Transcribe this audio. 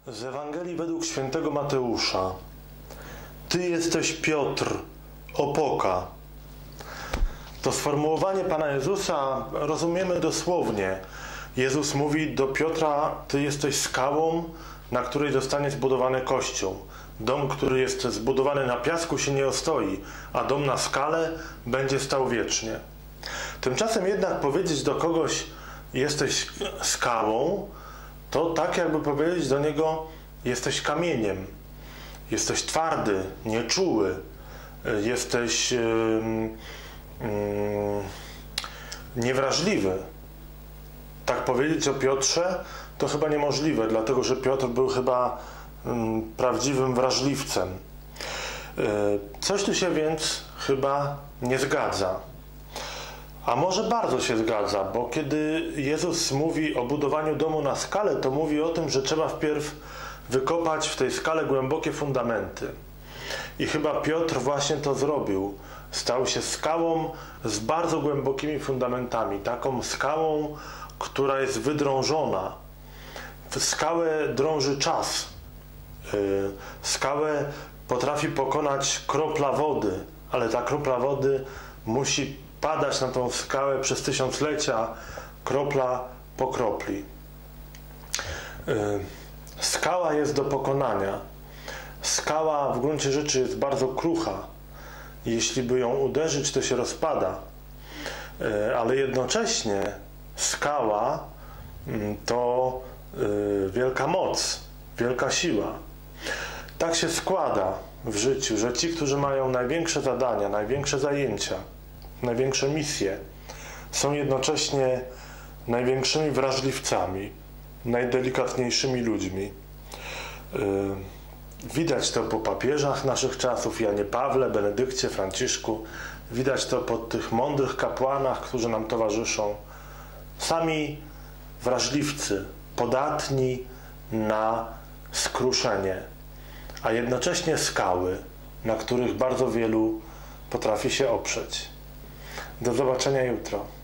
Z Ewangelii według świętego Mateusza. Ty jesteś Piotr, opoka. To sformułowanie Pana Jezusa rozumiemy dosłownie. Jezus mówi do Piotra: ty jesteś skałą, na której zostanie zbudowany Kościół. Dom, który jest zbudowany na piasku, się nie ostoi, a dom na skale będzie stał wiecznie. Tymczasem jednak powiedzieć do kogoś: jesteś skałą, to tak jakby powiedzieć do niego: jesteś kamieniem, jesteś twardy, nieczuły, jesteś niewrażliwy. Tak powiedzieć o Piotrze to chyba niemożliwe, dlatego że Piotr był chyba prawdziwym wrażliwcem. Coś tu się więc chyba nie zgadza. A może bardzo się zgadza, bo kiedy Jezus mówi o budowaniu domu na skale, to mówi o tym, że trzeba wpierw wykopać w tej skale głębokie fundamenty. I chyba Piotr właśnie to zrobił. Stał się skałą z bardzo głębokimi fundamentami. Taką skałą, która jest wydrążona. Skałę drąży czas. Skałę potrafi pokonać kropla wody, ale ta kropla wody musi padać na tą skałę przez tysiąclecia, kropla po kropli. Skała jest do pokonania. Skała w gruncie rzeczy jest bardzo krucha. Jeśli by ją uderzyć, to się rozpada. Ale jednocześnie skała to wielka moc, wielka siła. Tak się składa w życiu, że ci, którzy mają największe zadania, największe zajęcia, największe misje, są jednocześnie największymi wrażliwcami, najdelikatniejszymi ludźmi. Widać to po papieżach naszych czasów, Janie Pawle, Benedykcie, Franciszku. Widać to po tych mądrych kapłanach, którzy nam towarzyszą. Sami wrażliwcy, podatni na skruszenie, a jednocześnie skały, na których bardzo wielu potrafi się oprzeć. Do zobaczenia jutro.